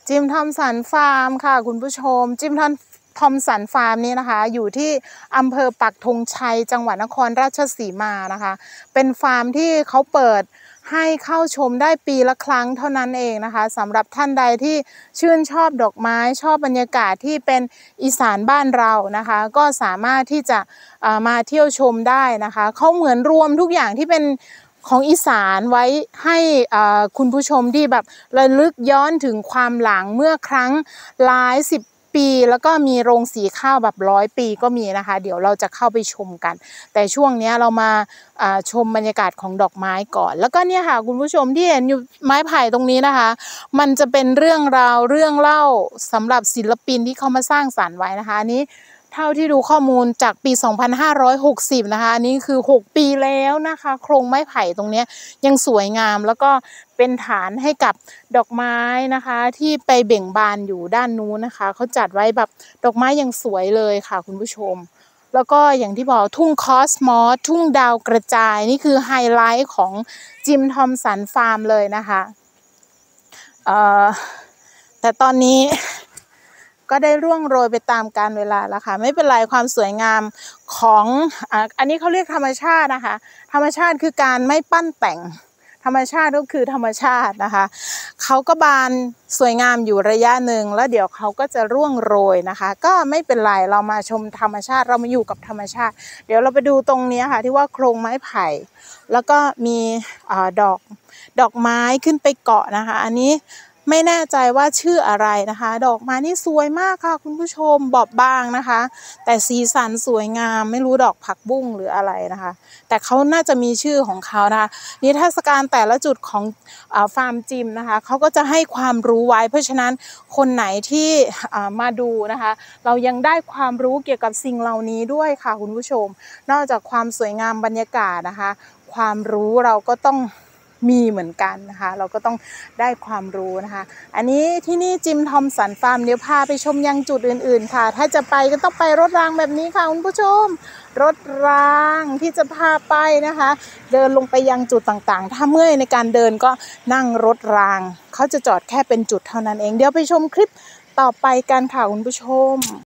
จิมทอมสันฟาร์มค่ะคุณผู้ชมจิมทอมสันฟาร์มนี้นะคะอยู่ที่อำเภอปักธงชัยจังหวัดนครราชสีมานะคะเป็นฟาร์มที่เขาเปิดให้เข้าชมได้ปีละครั้งเท่านั้นเองนะคะสำหรับท่านใดที่ชื่นชอบดอกไม้ชอบบรรยากาศที่เป็นอีสานบ้านเรานะคะก็สามารถที่จะมาเที่ยวชมได้นะคะเขาเหมือนรวมทุกอย่างที่เป็นของอีสานไว้ให้คุณผู้ชมที่แบบระลึกย้อนถึงความหลังเมื่อครั้งหลายสิบปีแล้วก็มีโรงสีข้าวแบบ100 ปีก็มีนะคะเดี๋ยวเราจะเข้าไปชมกันแต่ช่วงนี้เรามาชมบรรยากาศของดอกไม้ก่อนแล้วก็เนี่ยค่ะคุณผู้ชมที่เห็นอยู่ไม้ไผ่ตรงนี้นะคะมันจะเป็นเรื่องราวเรื่องเล่าสำหรับศิลปินที่เขามาสร้างสรรค์ไว้นะคะอันนี้เท่าที่ดูข้อมูลจากปี 2560 นะคะอันนี้คือ6 ปีแล้วนะคะโครงไม้ไผ่ตรงนี้ยังสวยงามแล้วก็เป็นฐานให้กับดอกไม้นะคะที่ไปเบ่งบานอยู่ด้านนู้นนะคะเขาจัดไว้แบบดอกไม้ยังสวยเลยค่ะคุณผู้ชมแล้วก็อย่างที่บอกทุ่งคอสมอสทุ่งดาวกระจายนี่คือไฮไลท์ของจิมทอมสันฟาร์มเลยนะคะแต่ตอนนี้ก็ได้ร่วงโรยไปตามกาลเวลาแล้วค่ะไม่เป็นไรความสวยงามของอันนี้เขาเรียกธรรมชาตินะคะธรรมชาติคือการไม่ปั้นแต่งธรรมชาติก็คือธรรมชาตินะคะเขาก็บานสวยงามอยู่ระยะหนึ่งแล้วเดี๋ยวเขาก็จะร่วงโรยนะคะก็ไม่เป็นไรเรามาชมธรรมชาติเรามาอยู่กับธรรมชาติเดี๋ยวเราไปดูตรงนี้ค่ะที่ว่าโครงไม้ไผ่แล้วก็มีดอกไม้ขึ้นไปเกาะนะคะอันนี้ไม่แน่ใจว่าชื่ออะไรนะคะดอกไม้นี่สวยมากค่ะคุณผู้ชมบอบบางนะคะแต่สีสันสวยงามไม่รู้ดอกผักบุ้งหรืออะไรนะคะแต่เขาน่าจะมีชื่อของเขานะคะนิทรรศการแต่ละจุดของฟาร์มจิมนะคะเขาก็จะให้ความรู้ไว้เพราะฉะนั้นคนไหนที่มาดูนะคะเรายังได้ความรู้เกี่ยวกับสิ่งเหล่านี้ด้วยค่ะคุณผู้ชมนอกจากความสวยงามบรรยากาศนะคะความรู้เราก็ต้องมีเหมือนกันนะคะเราก็ต้องได้ความรู้นะคะอันนี้ที่นี่จิมทอมสันฟาร์มเดี๋ยวพาไปชมยังจุดอื่นๆค่ะถ้าจะไปก็ต้องไปรถรางแบบนี้ค่ะคุณผู้ชมรถรางที่จะพาไปนะคะเดินลงไปยังจุดต่างๆถ้าเมื่อยในการเดินก็นั่งรถรางเขาจะจอดแค่เป็นจุดเท่านั้นเองเดี๋ยวไปชมคลิปต่อไปกันค่ะคุณผู้ชม